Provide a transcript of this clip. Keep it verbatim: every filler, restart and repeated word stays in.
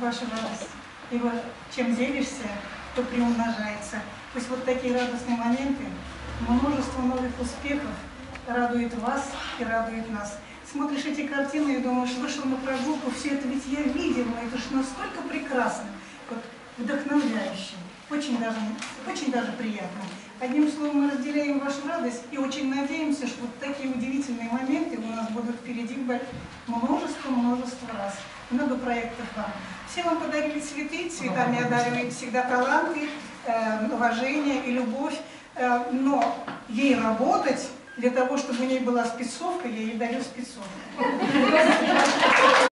вашу радость. И вот чем делишься, то приумножается. Пусть вот такие радостные моменты, множество новых успехов радует вас и радует нас. Смотришь эти картины и думаешь, вышел на прогулку, все это ведь я видела, это же настолько прекрасно, вот, вдохновляюще, очень даже, очень даже приятно. Одним словом, мы разделяем вашу радость и очень надеемся, что вот такие удивительные моменты у нас будут впереди множество-множество раз. Много проектов вам. Все вам подарили цветы, цветами одаривают всегда таланты, э, уважение и любовь, э, но ей работать, для того, чтобы у ней была спецовка, я ей дарю спецовку.